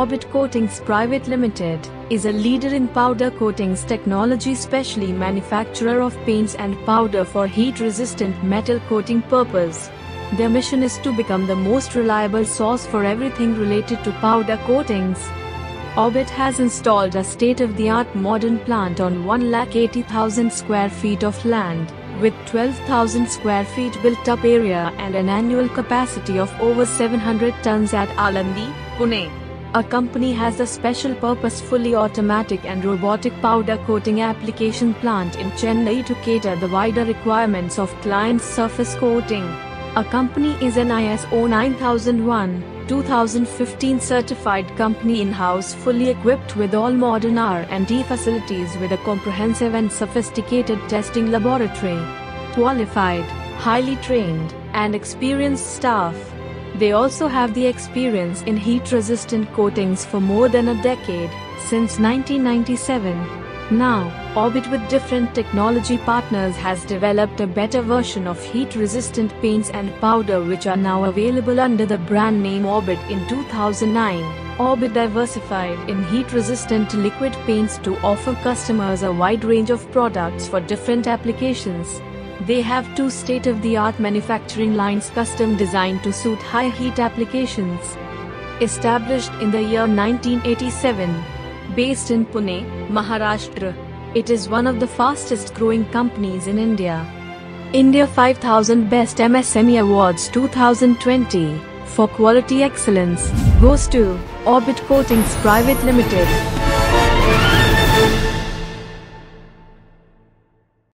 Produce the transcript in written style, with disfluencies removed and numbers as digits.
Orbit Coatings Private Limited is a leader in powder coatings technology, specially manufacturer of paints and powder for heat-resistant metal coating purpose. Their mission is to become the most reliable source for everything related to powder coatings. Orbit has installed a state-of-the-art modern plant on 180,000 square feet of land, with 12,000 square feet built-up area and an annual capacity of over 700 tons at Alandi, Pune. Our company has a special purpose fully automatic and robotic powder coating application plant in Chennai to cater the wider requirements of clients' surface coating. Our company is an ISO 9001:2015 certified company in-house, fully equipped with all modern R&D facilities with a comprehensive and sophisticated testing laboratory. Qualified, highly trained, and experienced staff. They also have the experience in heat-resistant coatings for more than a decade, since 1997. Now, Orbit with different technology partners has developed a better version of heat-resistant paints and powder, which are now available under the brand name Orbit. In 2009, Orbit diversified in heat-resistant liquid paints to offer customers a wide range of products for different applications. They have two state-of-the-art manufacturing lines custom designed to suit high heat applications. Established in the year 1987, based in Pune, Maharashtra, it is one of the fastest growing companies in India. India 5000 Best MSME Awards 2020 for quality excellence goes to Orbit Coatings Private Limited.